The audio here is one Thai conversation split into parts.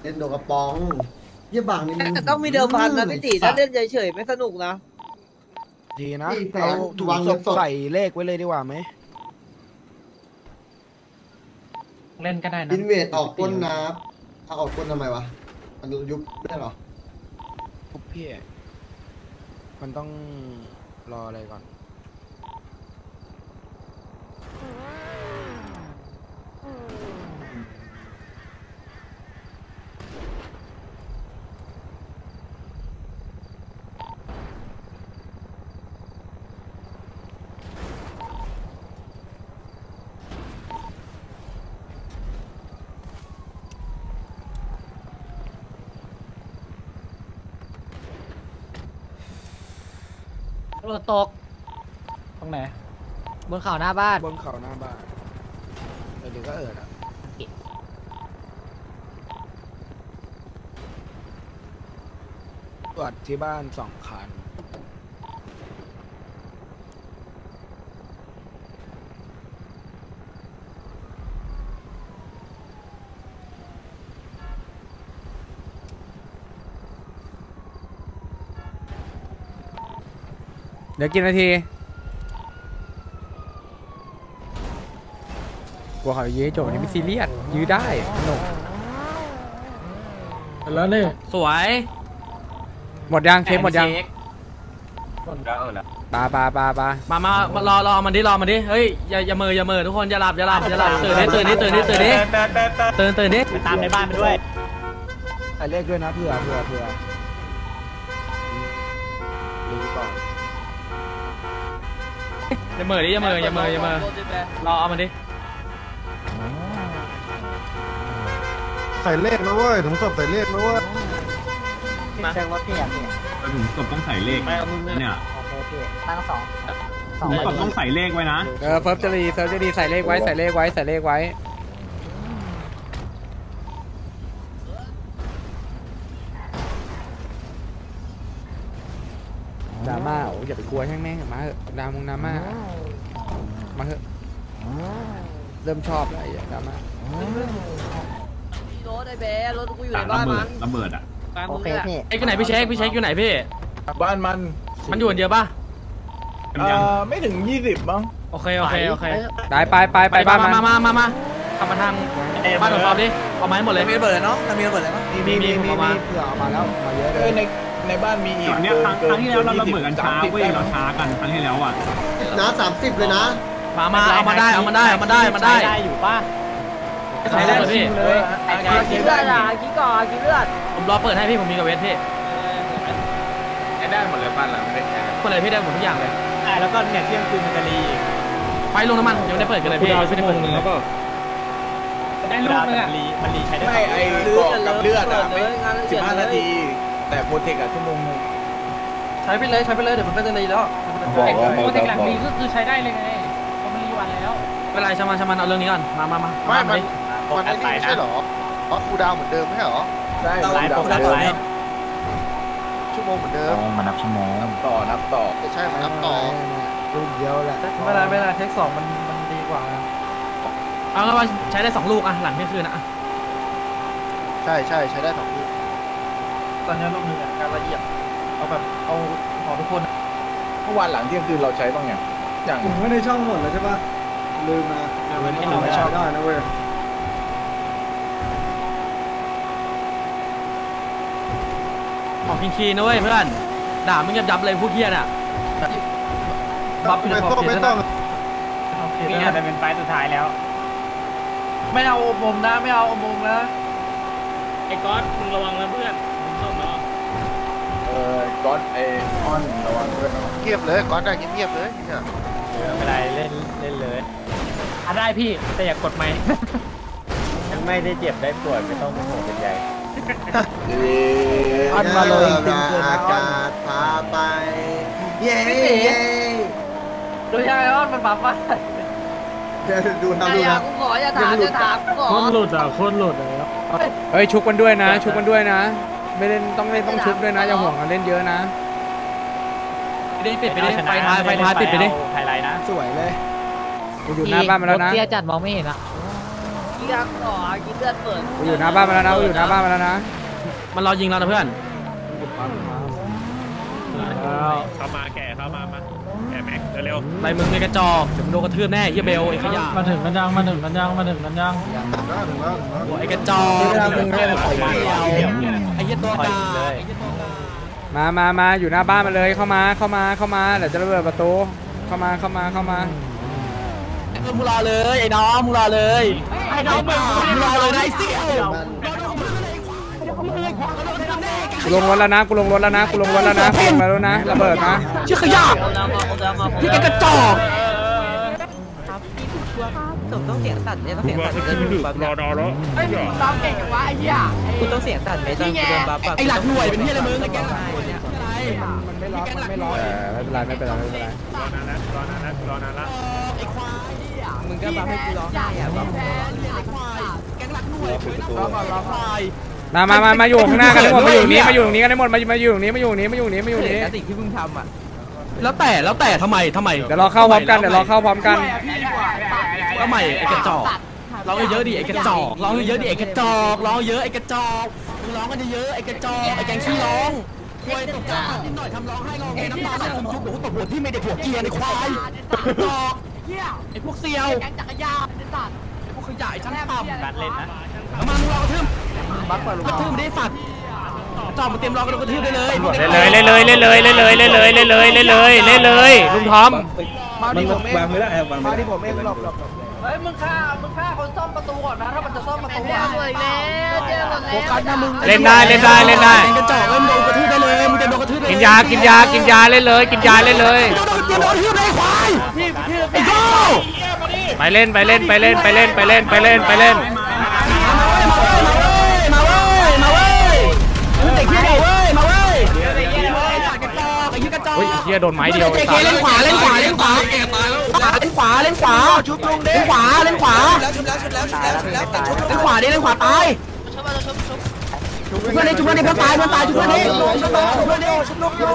เล่นโดกระป๋องเยี่ยบางนี่มันแต่ต้องมีเดิมพันนะพี่ตีถ้าเล่นเฉยๆไม่สนุกนะดีนะเอาถุงศพใส่เลขไว้เลยดีกว่าไหมเล่นก็ได้นะอินเวดออกก้นน้ำเอาออกก้นทำไมวะมันยุบได้เหรอปุ๊บพี่มันต้องรออะไรก่อนตำรวจตกตรงไหนบนเขาหน้าบ้านบนเขาหน้าบ้านหรือก็อ่ะตรวจที่บ้าน2 คันเดี๋ยวกี่นาทีกลัวเขายื้อโจทย์นี่ไม่ซีเรียสยื้อได้สนุกแล้วนี่สวยหมดยังเช็คหมดยังหมดแล้วแล้วปามารอมันดิเฮ้ยอย่าเมอทุกคนอย่าหลับตื่นดิไปตามในบ้านไปด้วยใส่เลขด้วยนะเผื่อรู้ก่อนอย่าเมอรอเอามันดิใส่เลขนะเว้ยถุงศพใส่เลขนะเว้ยแจ้งรถพี่อยากเนี่ยถุงศพต้องใส่เลขเนี่ยโอเคพี่ตั้ง2 ถุงศพต้องใส่เลขไว้นะเฟิร์สจะดีใส่เลขไว้ดราม่าอย่าไปกลัวแม่งมาเถอะดราม่ามาเถอะเริ่มชอบอะไรอย่างดราม่ารถไอ้เบ๊รถกูอยู่ในบ้านมันระเบิดอ่ะโอเคพี่อยู่ไหนพี่เช็คอยู่ไหนพี่บ้านมันอยู่คนเดียวป่ะไม่ถึง20มั้งโอเคได้ไปบ้านมาทำมาทางบ้านตรวจสอบดิเอาไม้หมดเลยมีระเบิดเนาะมีระเบิดอะไรมั้งมีเผื่อเอามาแล้วมาเยอะเลยในบ้านมีอีกเนี่ยครั้งที่แล้วเราระเบิดกันช้าเว้ยเราช้ากันครั้งที่แล้วอ่ะนะ30เลยนะมาเอามาได้อยู่ป่ะใช้ได้พี่กินเลือดกินก่อนกินเลือดผมรอเปิดให้พี่ผมมีกับเวทพี่ได้หมดเลยบ้านเราไม่ได้แค่เปิดเลยพี่ได้หมดทุกอย่างเลยแล้วก็เนี่ยเที่ยงคืนมันจะรีไฟลงน้ำมันยังไม่ได้เปิดกันเลยพี่ไม่ได้เปิดเลยแล้วก็ได้ลูกนึงอ่ะมันรีใช้ได้ไม่ไอ้กรอกกับเลือดอ่ะ15 นาทีแต่โปรเทคอ่ะชั่วโมงนึงใช้ไปเลยเดี๋ยวมันก็จะรีแล้วโปรเทคหลังรีก็คือใช้ได้เลยไงเพราะมันรีวันแล้วเวลาชามันเอาเรื่องนี้ก่อนมามันไม่ใช่หรอคูดาวเหมือนเดิมไม่ใช่หรอใช่ชั่วโมงเหมือนเดิมมานับชั่วโมงนับต่อใช่นับต่อลูกเดียวแหละไม่ได้เทค2มันดีกว่าเอาแล้วว่าใช้ได้2 ลูกอ่ะหลังเที่ยงคืนอ่ะใช่ใช้ได้2 ลูกตอนนี้ลูกนึงการละเอียดเอาแบบเอาของทุกคนเมื่อวานหลังเที่ยงคืนเราใช้บ้างอย่างผมไม่ได้ช่องหมดแล้วใช่ปะลืมมาไม่ชอบได้นะเว้ยของคีนะเว้ยเพื่อนด่ามึงยับเลยพวกเฮียน่ะบัฟไปเลยไม่ต้องนี่อาจจะเป็นไฟสุดท้ายแล้วไม่เอาอมนะไม่เอาอมนะไอ้ก๊อตมึงระวังนะเพื่อนมึงส้มเนาะก๊อตไอ้ออนระวังด้วยเงียบเลยก๊อตได้เงียบเลยเนี่ยไม่เป็นไรเล่นเลยได้พี่แต่อย่ากดไม่ยังไม่ได้เจ็บได้ปวดไม่ต้องเป็นห่วงเป็นใยอันมาเลยอากาศพาไปเย้ดูยังไงว่ามันบัฟป่ะดูทำดูนะกูขออย่าถามกูขอคนหลุดเฮ้ยชุบกันด้วยนะไม่เล่นต้องชุบด้วยนะอย่าห่วงกันเล่นเยอะนะปิดไปดิไฟท้ายปิดไปดิไฮไลท์นะสวยเลยกูอยู่หน้าบ้านมาแล้วนะเตี้ยจัดมองไม่เห็นอะขี้กักก่อขี้เลือดเปิดกูอยู่หน้าบ้านมาแล้วนะกูอยู่หน้าบ้านมาแล้วนะมันรอยิงเรานะเพื่อนเข้ามาแก่เข้ามาแก่แม็กเร็วไรมึงไอ้กระจอกเดี๋ยวมึงโดนกระทืบแน่เฮียเบลไอ้ขยะมาถึงกันยังมาถึงกันยังไอ้กระจอกไอ้เหี้ยตัวกาไอ้เหี้ยตัวกามาอยู่หน้าบ้านมาเลยเข้ามาเดี๋ยวจะระเบิดประตูเข้ามามึงรอเลยไอ้น้องมึงรอเลยไอ้น้องมึงรอเลยไอ้เสี่ยวกูลงรถแล้วนะกูลงมาแล้วนะระเบิดนะชื่อขยะพี่แกกระจอกต้องเสียงสั่นเนี่ยต้องเสียงสั่นเดินบัฟรอแล้วคุณต้องเสียงสั่นไหมตอนคุณเดินบัฟไอ้หลักหน่วยเป็นที่อะไรมึงไอ้แกมันไม่ร้อนไม่เป็นไรรอนานแล้วไอ้ควายมึงก็บัฟให้กูร้องไห้อ่ะบัฟไอ้ควายแกงหลักหน่วยรอควายมาอยู่ข้างหน้ากันทั้งหมดมาอยู่นี้กันทั้งหมดมาอยู่นี้สิ่งที่มึงทำอ่ะแล้วแต่ทำไมเดี๋ยวเราเข้าพร้อมกันทำไมไอ้กระจอกร้องเยอะดิไอ้กระจอกร้องเยอะดิไอ้กระจอกร้องเยอะไอ้กระจอกมึงร้องกันเยอะไอ้กระจอกไอ้แกงขี้ร้องควยตกใจนิดหน่อยทำร้องให้ร้องน้ำตาไหลคุมชุบหัวตบหัวที่ไม่ได้ผัวเกียร์ในควายกระจอกไอ้พวกเซียวไอ้พวกขยะไอ้ชั้นต่ำการเล่นนะมามึงรอกระทืบกระทืบไม่ได้สัตว์จอมมาเต็มรอกระทืบได้เลยลุงทอมมันวางไม่ได้วางไม่ได้เฮ้ยมึงฆ่าคนซ่อมประตูก่อนนะถ้ามันจะซ่อมประตูอ่ะโฟกัสนะมึงเล่นได้กระจอกเล่นโดนกระทืบได้เลยมึงจะโดนกระทืบได้กินยาเล่นเลยโดนกระทืบได้ควายไอ้โก้ไปเล่นมาเว้ยมาเว้ยเด็กเหี้ยเว้ยมาเว้ยเฮ้ยเหี้ยโดนไม้เดียวเล่นขวาชุบลงเด้ขวาเล่นขวาตายเพื่อนนี่ชุบเพื่อนนี่เพื่อนตายชุบเพื่อนนี่ชุบลง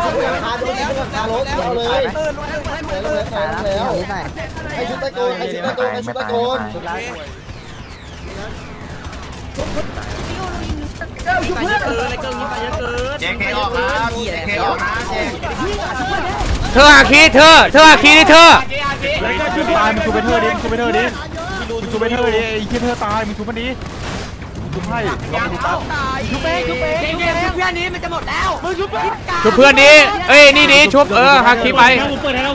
ไอ้ชุดตะโกน JK ออกนะ JK ออกนะเธออาคีนี่เธอชุบตายมึงชุบไปเธอดิไอ้เหี้ยเธอตายมึงชุบมันดิชุบให้ชุบเพื่อนนี้มันจะหมดแล้วมึงชุบเพื่อนดิเอ้ยนี่ดิชุบฮาคีไปมึงเปิดให้แล้ว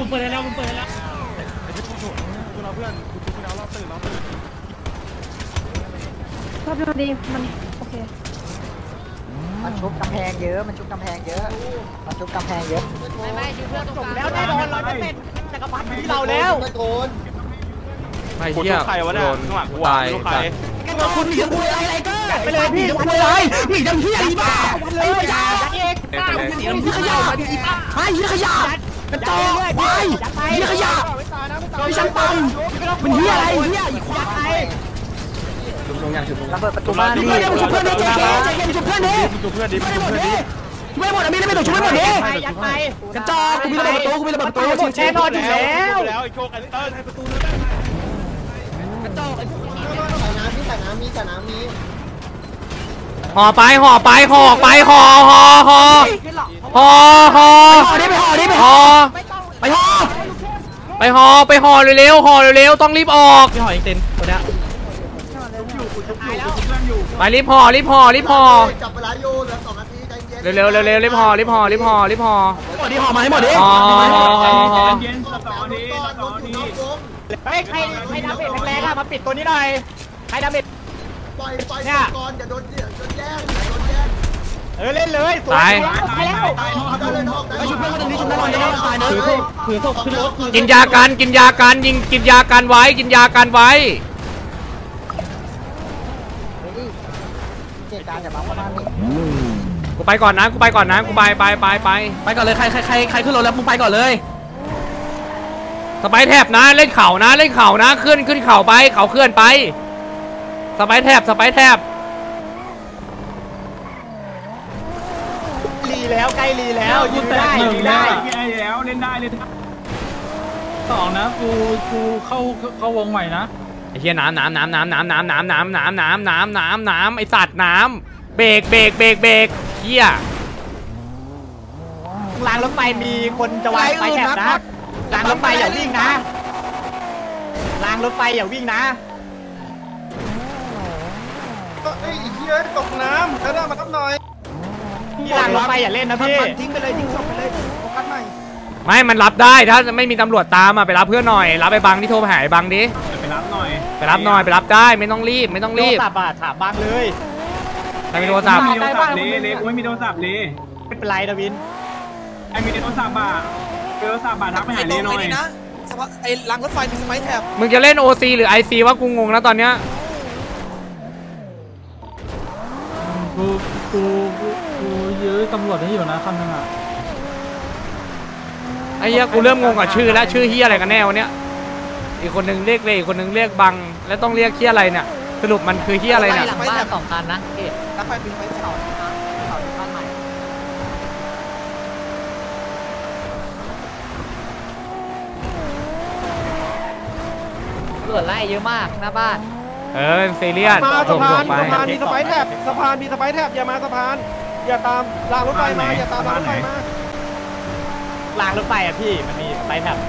ชอบดูดีมันโอเคมันชุบกำแพงเยอะมันชุบกำแพงเยอะไม่ชุบเพื่อนตรงกลางแล้วแน่นอน100%จักรพรรดิที่เราแล้วตะโกนไม่เหี้ยโดนตายคุณหนีคุยอะไรก็ไปเลยพี่คุยอะไรหนีจำเหี้ยอีบ้าไอ้ขยะขยะไอ้ขยะกระจอกควายขยะไอ้ชั้นต่ำเป็นเหี้ยอะไรเหี้ยอีควายระเบิดประตูบ้านชุบเพื่อนดิชุบเพื่อนดิชุบเพื่อนดิชุบเพื่อนดิชุบไม่หมดไม่ไม่ต้องชุบไม่หมดดิกระจอกกูมีระเบิดประตูแน่นอนอยู่แล้วไอ้โชคไอ้เตอร์ให้ประตูนู้นกระจอกไอ้พวกสระน้ำมีห่อไปห่อไปดิไปห่อเร็วต้องรีบออกพี่หอยเต็นตัวเนี้ยไปรีบห่อจับเวลาโยเหลือ2 นาทีใจเย็นเร็วรีบห่อหมดดิห่อมาให้หมดดิห่อเย็นสตอนี้เฮ้ยใครดาเมจแรงๆอะมาปิดตัวนี้หน่อยใครดาเมจปล่อยก่อนอย่าโดนแย่งเล่นเลยสวยตายตายแล้วไปชุบเพื่อนคนนี้ชุบเพื่อนคนนี้ตายเนอะกินยากันกินยากันไว้กูไปก่อนนะกูไปก่อนเลยใครขึ้นรถแล้วมึงไปก่อนเลยสไปแทบนะเล่นเข่านะขึ้นเข่าไปเขาเคลื่อนไปสไปแทบรีแล้วใกล้รีแล้วยิงได้แล้วเล่นได้2นะกูเข้าวงใหม่นะไอ้เหี้ยน้ำไอ้สัตว์น้ำเบรกเหี้ยรางรถไฟมีคนจะวางไฟแถบนะรางรถไฟอย่าวิ่งนะรางรถไฟอย่าวิ่งนะไอ้เหี้ยตกน้ำแล้วมารับหน่อยรางรถไฟอย่าเล่นนะพี่ทิ้งไปเลยทิ้งศพไปเลยโฟกัสใหม่ไม่มันรับได้ถ้าไม่มีตำรวจตามไปรับเพื่อนหน่อยรับไปบังที่โทรไปหาบังดิไปรับหน่อยไปรับได้ไม่ต้องรีบโทรศัพท์ถามบางเลยไม่มีโทรศัพท์เละกูไม่มีโทรศัพท์เลยไม่เป็นไรดาวินไอ้มีโทรศัพท์ทักไปหาเละหน่อยไอ้รางรถไฟมีสมัยแถบมึงจะเล่น OC หรือ IC วะกูงงแล้วตอนเนี้ยกูยื้อตำรวจให้อยู่นะคันนึงอ่ะไอ้เหี้ยกูเริ่มงงกับชื่อแล้วชื่อเหี้ยอะไรกันแน่วันเนี้ยอีกคนนึงเรียกเลยอีกคนนึงเรียกบังแล้วต้องเรียกเหี้ยอะไรเนี่ยสรุปมันคือเหี้ยอะไรเนี่ยหลังบ้าน2 คันนะพี่รางไฟมีสมัยแถบบ้านใหม่ตำรวจไล่เยอะมากหน้าบ้านซีเรียสส่งไปสะพานมีสมัยแถบอย่ามาสะพานอย่าตามรางรถไฟมาอย่าตามรางรถไฟมารางรถไฟอ่ะพี่มันมีไฟแถบ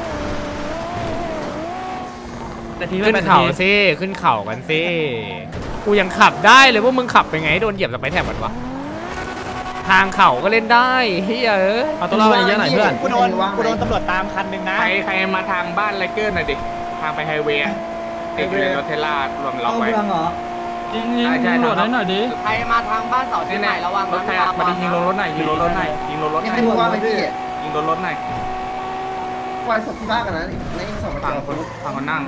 ขึ้นเขาสิขึ้นเขากันสิกูยังขับได้เลยว่ามึงขับไปไงโดนเหยียบสไปแถบมันวะทางเขาก็เล่นได้เฮ้ยเอาตัวเราไปเยอะหน่อยเพื่อนกูโดนตำรวจตามคันนึงนะใครมาทางบ้านไรเกอร์หน่อยดิทางไปไฮเวย์ไอ้รถเทล่ารวมล็อกไว้ยิงตำรวจหน่อยดิใครมาทางบ้านเสาที่ไหนระวังรถไฟมาดิยิงรถหน่อยยิงรถหน่อยยิงรถหน่อยไม่รู้ว่าไม่พี่ยิงรถหน่อยวายศพที่บ้านกันนะในอีก2 ฝั่งคนนั่ง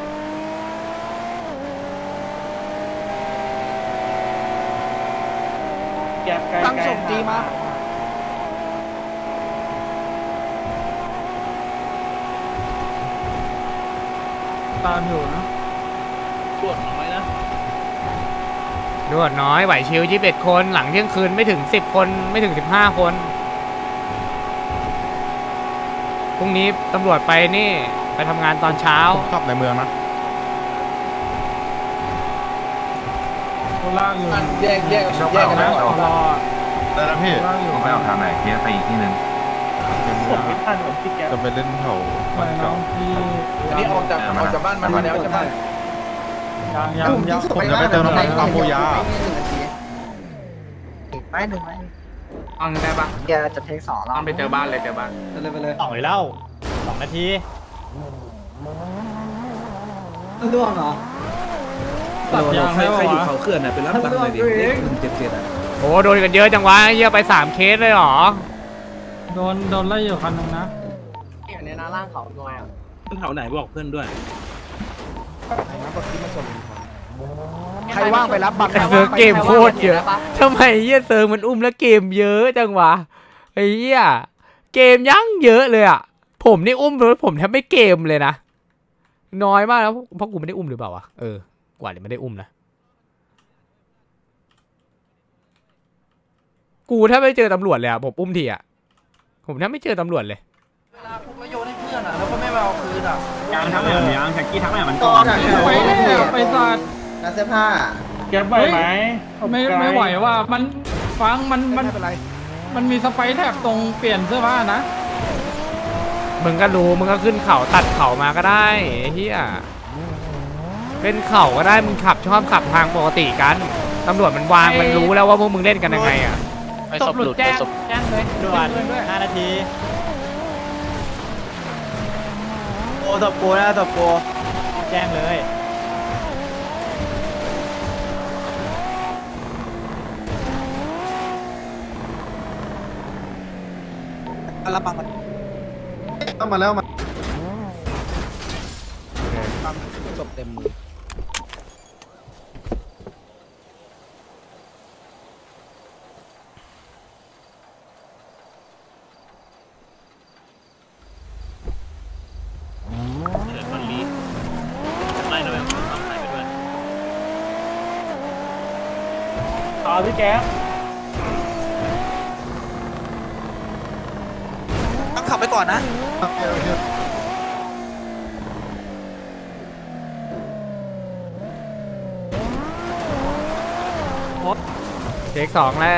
ตั้งศพตีมาตามอยู่นะด่วนน้อยไหวชิว21 คนหลังเที่ยงคืนไม่ถึง10 คนไม่ถึง15 คนพรุ่งนี้ตำรวจไปนี่ไปทำงานตอนเช้าขับในเมืองนะคนล่างอยู่แยกกันนะรอได้แล้วพี่ผมไปออกทางไหนเคสไปอีกที่หนึ่งผมไม่ทันผมพี่แกจะไปเล่นเขาไม่น้องพี่อันนี้ออกจากบ้านมาแล้วใช่ไหมยังผมจะไปเติมน้ำมันปั๊มโบยาไม่หนึ่งไหมเอาได้ปะแกจะเทค2 ต้องไปเจอบ้านเลยไปเลยต่อยแล้ว2 นาทีร่วงเหรอตัดยางแล้ววะเขื่อนน่ะเป็นรับบังเลยดิ177อ่ะโอ้โดนกันเยอะจังวะเหี้ยไป3 เคสเลยเหรอโดนไล่อยู่คันนึงนะอยู่ในน้าล่างเขาด้วยอ่ะแถวไหนบอกเพื่อนด้วยใครว่างไปรับบังไอ้เซิร์ฟเกมโคตรเยอะทำไมเหี้ยเซิร์ฟมันอุ้มแล้วเกมเยอะจังวะไอ้เหี้ยเกมยังเยอะเลยอ่ะผมนี่อุ้มรถผมแทบไม่เกมเลยนะน้อยมากแล้วเพราะกูไม่ได้อุ้มหรือเปล่าวะกว่าจะไม่ได้อุ้มนะกูแทบไม่เจอตำรวจเลยอ่ะผมอุ้มทีอ่ะผมแทบไม่เจอตำรวจเลยเวลาพวกมาโยนให้เพื่อนอ่ะแล้วก็ไม่มาเอาคืนอ่ะยังทำแบบยังแท็กกี้ทำแบบมันก่ก่ออน นไปแล้วไปสัตว์ร้านเสื้อผ้าแกไหวไหมไม่ไหวว่ามันฟังมันไม่เป็นไรมันมีสไปแท็บตรงเปลี่ยนเสื้อผ้านะมึงก็รู้มึงก็ขึ้นเขาตัดเขามาก็ได้ไอ้เหี้ยเป็นเขาก็ได้มึงชอบขับทางปกติกันตำรวจมันวางมันรู้แล้วว่าพวกมึงเล่นกันยังไงอ่ะศพหลุดแจ้งเลยด่วน5 นาทีโอ้ศพกูนะศพกูแจ้งเลยรับบังมันต้องมาแล้วมาศพเต็มมือพี่แก๊สต้องขับไปก่อนนะเทคสองแล้ว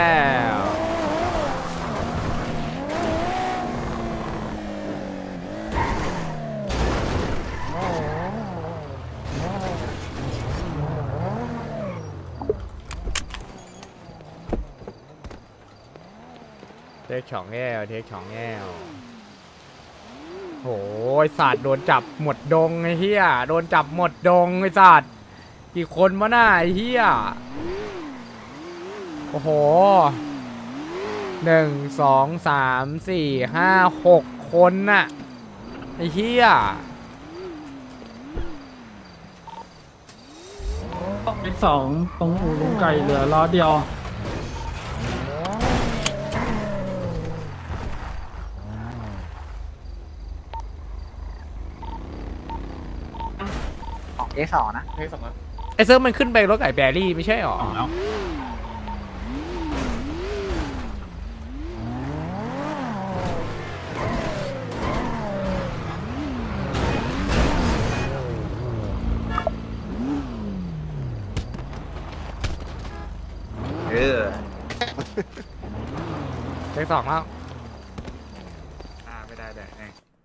เทคสองแง่วเทคสองแง่วโหไอ้สัตว์โดนจับหมดดงไอ้เหี้ยโดนจับหมดดงไอ้สัตว์กี่คนวะน่าไอ้เหี้ยโอ้โห1 2 3 4 5 6คนน่ะไอ้เหี้ยเลขสองตรงอู่ลุงไก่เหลือล้อเดียวไอ้เซิร์ฟมันขึ้นไปรถไก่แบรี่ไม่ใช่หรอเทคสองแล้วไม่ได้